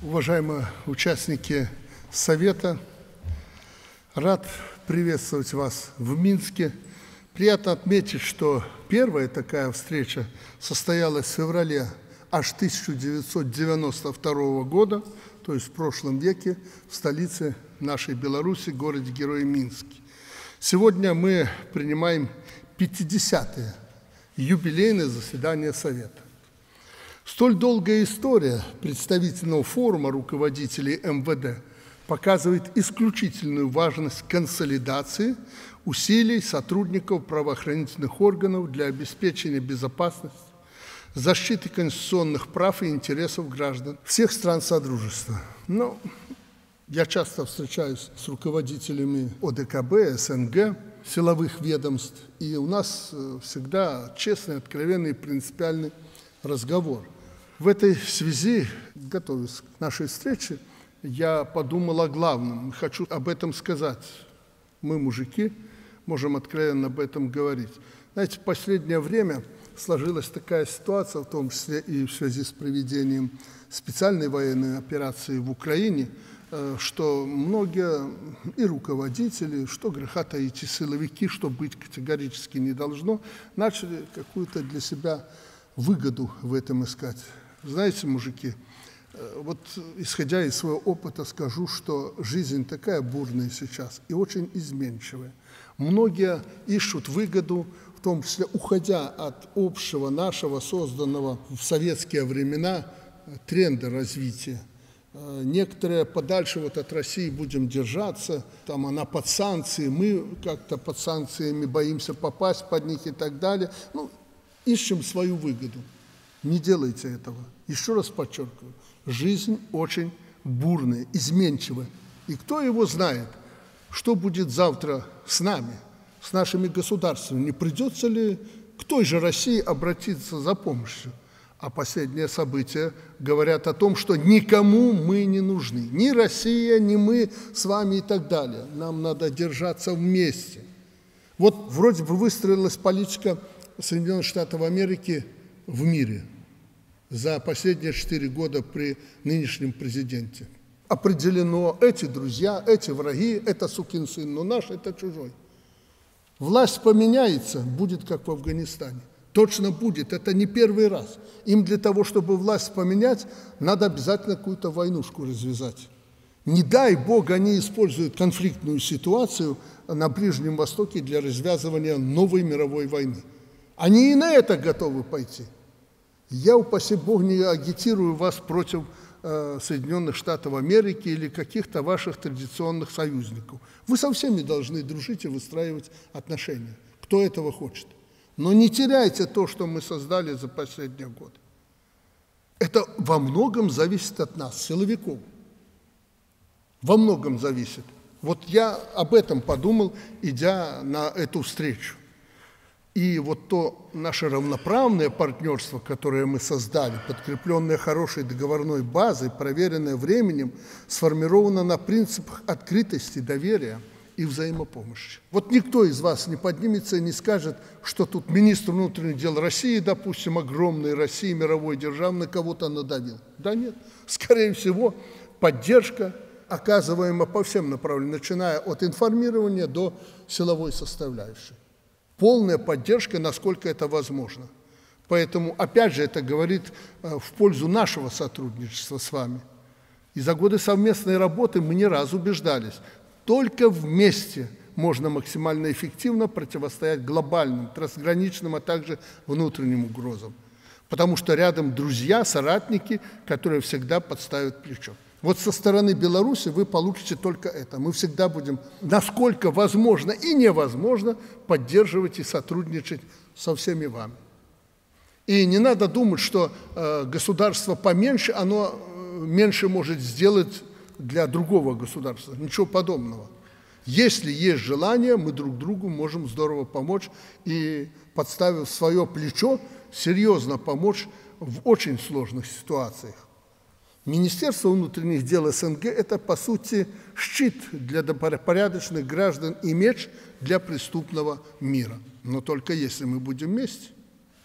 Уважаемые участники Совета, рад приветствовать вас в Минске. Приятно отметить, что первая такая встреча состоялась в феврале аж 1992 года, то есть в прошлом веке, в столице нашей Беларуси, городе-герое Минске. Сегодня мы принимаем 50-е юбилейное заседание Совета. Столь долгая история представительного форума руководителей МВД показывает исключительную важность консолидации усилий сотрудников правоохранительных органов для обеспечения безопасности, защиты конституционных прав и интересов граждан всех стран Содружества. Но я часто встречаюсь с руководителями ОДКБ, СНГ, силовых ведомств, и у нас всегда честный, откровенный и принципиальный разговор. В этой связи, готовясь к нашей встрече, я подумал о главном. Хочу об этом сказать. Мы, мужики, можем откровенно об этом говорить. Знаете, в последнее время сложилась такая ситуация, в том числе и в связи с проведением специальной военной операции в Украине, что многие и руководители, что греха таить, и силовики, что быть категорически не должно, начали какую-то для себя выгоду в этом искать. Знаете, мужики, вот исходя из своего опыта скажу, что жизнь такая бурная сейчас и очень изменчивая. Многие ищут выгоду, в том числе уходя от общего нашего, созданного в советские времена, тренда развития. Некоторые подальше вот от России будем держаться, там она под санкции, мы как-то под санкциями боимся попасть под них и так далее. Ну, ищем свою выгоду. Не делайте этого. Еще раз подчеркиваю, жизнь очень бурная, изменчивая. И кто его знает, что будет завтра с нами, с нашими государствами? Не придется ли к той же России обратиться за помощью? А последние события говорят о том, что никому мы не нужны. Ни Россия, ни мы с вами и так далее. Нам надо держаться вместе. Вот вроде бы выстроилась политика Соединенных Штатов Америки в мире за последние 4 года при нынешнем президенте. Определено, эти друзья, эти враги, это сукин сын, но наш, это чужой. Власть поменяется, будет как в Афганистане. Точно будет, это не первый раз. Им для того, чтобы власть поменять, надо обязательно какую-то войнушку развязать. Не дай Бог, они используют конфликтную ситуацию на Ближнем Востоке для развязывания новой мировой войны. Они и на это готовы пойти. Я, упаси Бог, не агитирую вас против Соединенных Штатов Америки или каких-то ваших традиционных союзников. Вы со всеми должны дружить и выстраивать отношения, кто этого хочет. Но не теряйте то, что мы создали за последние годы. Это во многом зависит от нас, силовиков. Во многом зависит. Вот я об этом подумал, идя на эту встречу. И вот то наше равноправное партнерство, которое мы создали, подкрепленное хорошей договорной базой, проверенное временем, сформировано на принципах открытости, доверия и взаимопомощи. Вот никто из вас не поднимется и не скажет, что тут министр внутренних дел России, допустим, огромной России, мировой державы, на кого-то надавил. Да нет. Скорее всего, поддержка, оказываемая по всем направлениям, начиная от информирования до силовой составляющей. Полная поддержка, насколько это возможно. Поэтому, опять же, это говорит в пользу нашего сотрудничества с вами. И за годы совместной работы мы не раз убеждались, только вместе можно максимально эффективно противостоять глобальным, трансграничным, а также внутренним угрозам. Потому что рядом друзья, соратники, которые всегда подставят плечо. Вот со стороны Беларуси вы получите только это. Мы всегда будем, насколько возможно и невозможно, поддерживать и сотрудничать со всеми вами. И не надо думать, что государство поменьше, оно меньше может сделать для другого государства. Ничего подобного. Если есть желание, мы друг другу можем здорово помочь и, подставив свое плечо, серьезно помочь в очень сложных ситуациях. Министерство внутренних дел СНГ – это, по сути, щит для добропорядочных граждан и меч для преступного мира. Но только если мы будем вместе.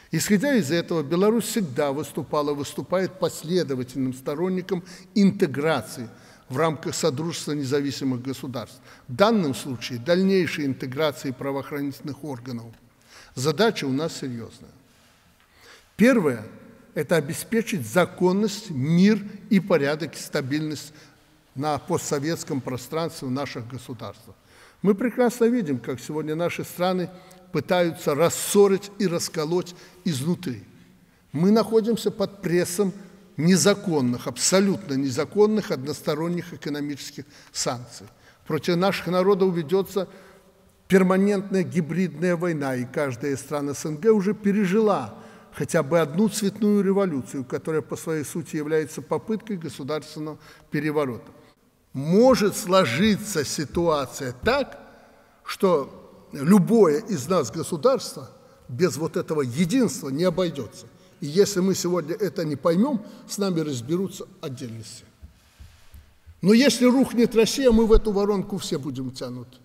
Исходя из этого, Беларусь всегда выступает последовательным сторонником интеграции в рамках Содружества независимых государств. В данном случае дальнейшей интеграции правоохранительных органов. Задача у нас серьезная. Первое – это обеспечить законность, мир и порядок, и стабильность на постсоветском пространстве в наших государствах. Мы прекрасно видим, как сегодня наши страны пытаются рассорить и расколоть изнутри. Мы находимся под прессом незаконных, абсолютно незаконных односторонних экономических санкций. Против наших народов ведется перманентная гибридная война, и каждая из стран СНГ уже пережила хотя бы одну цветную революцию, которая по своей сути является попыткой государственного переворота. Может сложиться ситуация так, что любое из нас государство без вот этого единства не обойдется. И если мы сегодня это не поймем, с нами разберутся отдельности. Но если рухнет Россия, мы в эту воронку все будем тянуть.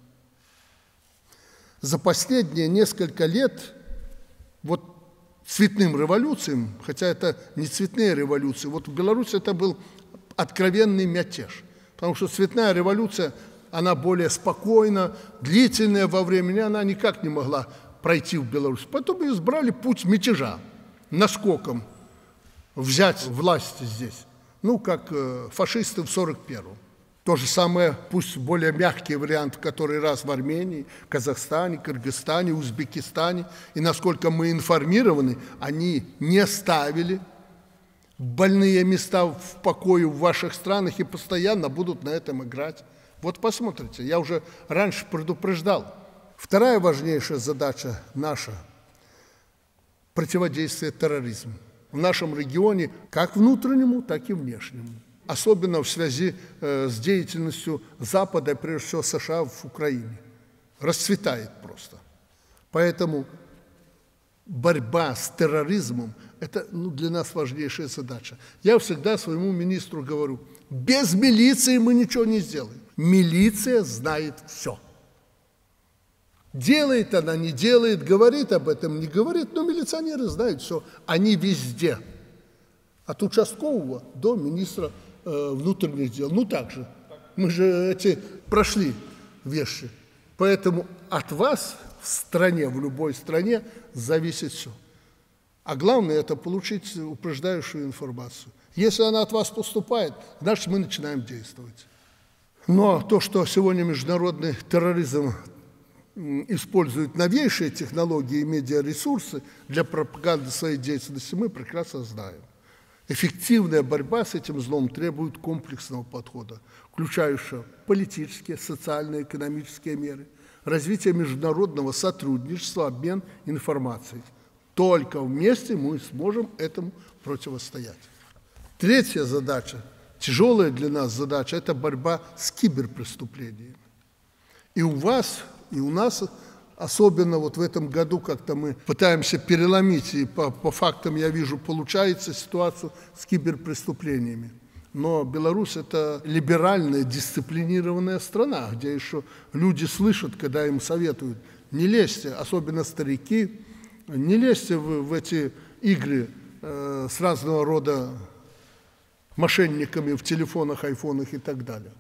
За последние несколько лет вот цветным революциям, хотя это не цветные революции, вот в Беларуси это был откровенный мятеж. Потому что цветная революция, она более спокойна, длительная во времени, она никак не могла пройти в Беларусь. Поэтому избрали путь мятежа, наскоком взять власть здесь. Ну, как фашисты в 41-м. То же самое, пусть более мягкий вариант, в который раз в Армении, Казахстане, Кыргызстане, Узбекистане. И насколько мы информированы, они не ставили больные места в покое в ваших странах и постоянно будут на этом играть. Вот посмотрите, я уже раньше предупреждал. Вторая важнейшая задача наша – противодействие терроризму. В нашем регионе как внутреннему, так и внешнему. Особенно в связи с деятельностью Запада, прежде всего США в Украине. Расцветает просто. Поэтому борьба с терроризмом – это для нас важнейшая задача. Я всегда своему министру говорю, без милиции мы ничего не сделаем. Милиция знает все. Делает она, не делает, говорит об этом, не говорит, но милиционеры знают все. Они везде. От участкового до министра внутренних дел. Ну так же. Мы же прошли вещи. Поэтому от вас в стране, в любой стране зависит все. А главное – это получить упреждающую информацию. Если она от вас поступает, значит, мы начинаем действовать. Но то, что сегодня международный терроризм использует новейшие технологии и медиаресурсы для пропаганды своей деятельности, мы прекрасно знаем. Эффективная борьба с этим злом требует комплексного подхода, включающего политические, социальные, экономические меры, развитие международного сотрудничества, обмен информацией. Только вместе мы сможем этому противостоять. Третья задача, тяжелая для нас задача, это борьба с киберпреступлениями. И у вас, и у нас, особенно вот в этом году, как-то мы пытаемся переломить, и по фактам я вижу, получается ситуацию с киберпреступлениями. Но Беларусь – это либеральная, дисциплинированная страна, где еще люди слышат, когда им советуют, не лезьте, особенно старики, не лезьте в эти игры с разного рода мошенниками в телефонах, айфонах и так далее.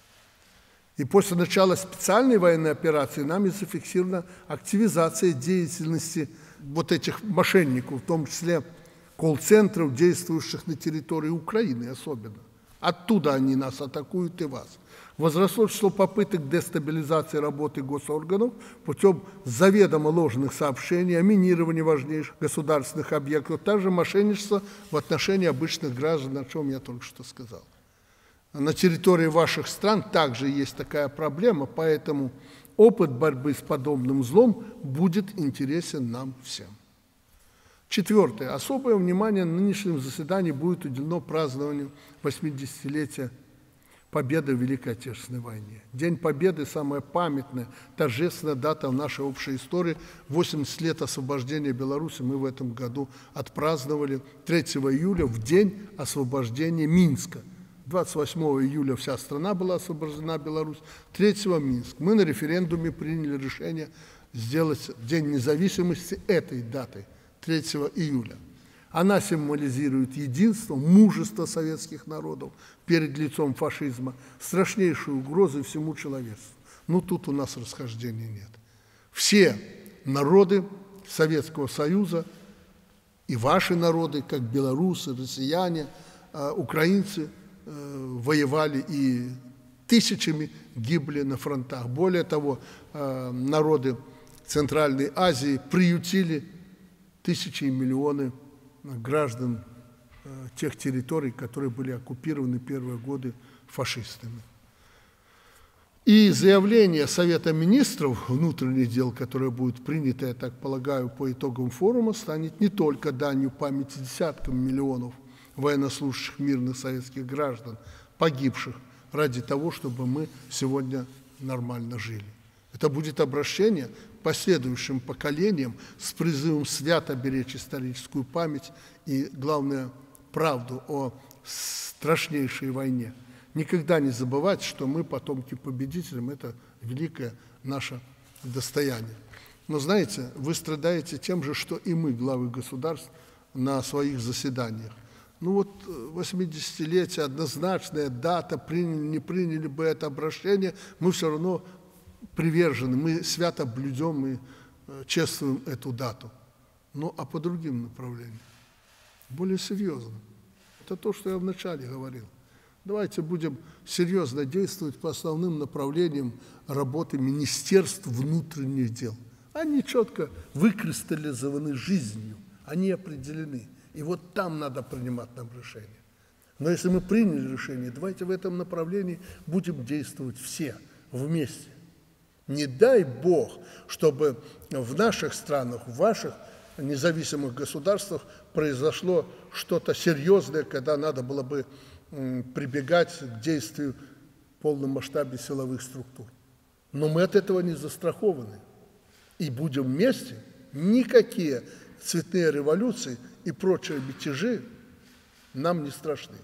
И после начала специальной военной операции нами зафиксирована активизация деятельности вот этих мошенников, в том числе колл-центров, действующих на территории Украины особенно. Оттуда они нас атакуют и вас. Возросло число попыток дестабилизации работы госорганов путем заведомо ложных сообщений о минировании важнейших государственных объектов, также мошенничество в отношении обычных граждан, о чем я только что сказал. На территории ваших стран также есть такая проблема, поэтому опыт борьбы с подобным злом будет интересен нам всем. Четвертое. Особое внимание на нынешнем заседании будет уделено празднованию 80-летия Победы в Великой Отечественной войне. День Победы – самая памятная, торжественная дата в нашей общей истории. 80 лет освобождения Беларуси мы в этом году отпраздновали 3 июля, в день освобождения Минска. 28 июля вся страна была освобождена, Беларусь, 3-го Минск. Мы на референдуме приняли решение сделать День независимости этой датой, 3 июля. Она символизирует единство, мужество советских народов перед лицом фашизма, страшнейшую угрозу всему человечеству. Но тут у нас расхождений нет. Все народы Советского Союза и ваши народы, как белорусы, россияне, украинцы, воевали и тысячами гибли на фронтах. Более того, народы Центральной Азии приютили тысячи и миллионы граждан тех территорий, которые были оккупированы первые годы фашистами. И заявление Совета министров внутренних дел, которое будет принято, я так полагаю, по итогам форума, станет не только данью памяти десяткам миллионов военнослужащих мирных советских граждан, погибших ради того, чтобы мы сегодня нормально жили. Это будет обращение к последующим поколениям с призывом свято беречь историческую память и, главное, правду о страшнейшей войне. Никогда не забывать, что мы, потомки победителей, это великое наше достояние. Но знаете, вы страдаете тем же, что и мы, главы государств, на своих заседаниях. Ну вот 80-летие, однозначная дата, приняли, не приняли бы это обращение, мы все равно привержены, мы свято блюдем и чествуем эту дату. Ну а по другим направлениям, более серьезным. Это то, что я вначале говорил. Давайте будем серьезно действовать по основным направлениям работы Министерств внутренних дел. Они четко выкристаллизованы жизнью, они определены. И вот там надо принимать нам решение. Но если мы приняли решение, давайте в этом направлении будем действовать все вместе. Не дай Бог, чтобы в наших странах, в ваших независимых государствах произошло что-то серьезное, когда надо было бы прибегать к действию в полном масштабе силовых структур. Но мы от этого не застрахованы. И будем вместе, никакие цветные революции и прочие мятежи нам не страшны.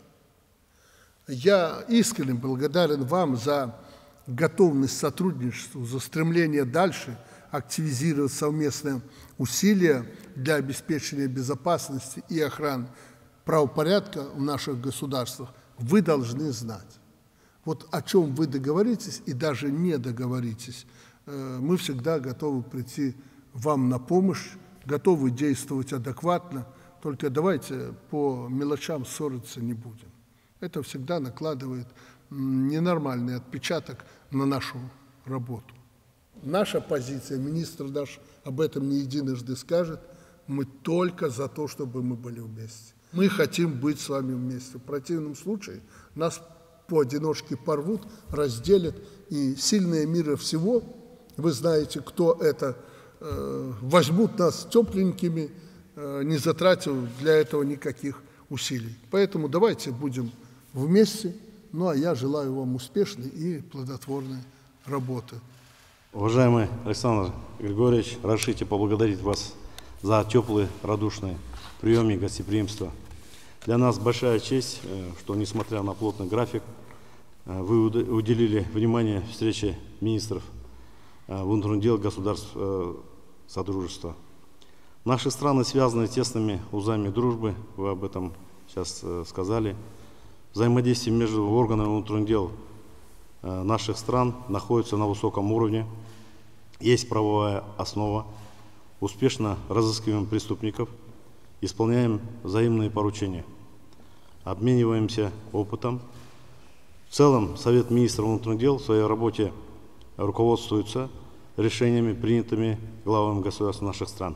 Я искренне благодарен вам за готовность к сотрудничеству, за стремление дальше активизировать совместные усилия для обеспечения безопасности и охраны правопорядка в наших государствах. Вы должны знать. Вот о чем вы договоритесь и даже не договоритесь, мы всегда готовы прийти вам на помощь, готовы действовать адекватно, только давайте по мелочам ссориться не будем. Это всегда накладывает ненормальный отпечаток на нашу работу. Наша позиция, министр наш об этом не единожды скажет, мы только за то, чтобы мы были вместе. Мы хотим быть с вами вместе. В противном случае нас поодиночке порвут, разделят, и сильные мира всего, вы знаете, кто это, возьмут нас тепленькими, не затратив для этого никаких усилий. Поэтому давайте будем вместе. Ну, а я желаю вам успешной и плодотворной работы. Уважаемый Александр Григорьевич, разрешите поблагодарить вас за теплый, радушный прием и гостеприимство. Для нас большая честь, что, несмотря на плотный график, вы уделили внимание встрече министров внутренних дел государств Содружества. Наши страны связаны тесными узами дружбы, вы об этом сейчас сказали. Взаимодействие между органами внутренних дел наших стран находится на высоком уровне, есть правовая основа, успешно разыскиваем преступников, исполняем взаимные поручения, обмениваемся опытом. В целом, Совет министров внутренних дел в своей работе руководствуется решениями, принятыми главами государств наших стран.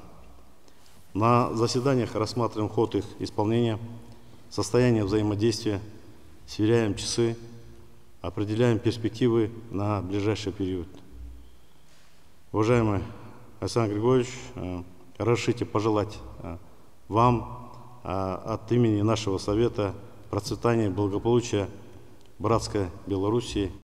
На заседаниях рассматриваем ход их исполнения, состояние взаимодействия, сверяем часы, определяем перспективы на ближайший период. Уважаемый Александр Григорьевич, разрешите пожелать вам от имени нашего Совета процветания и благополучия братской Белоруссии.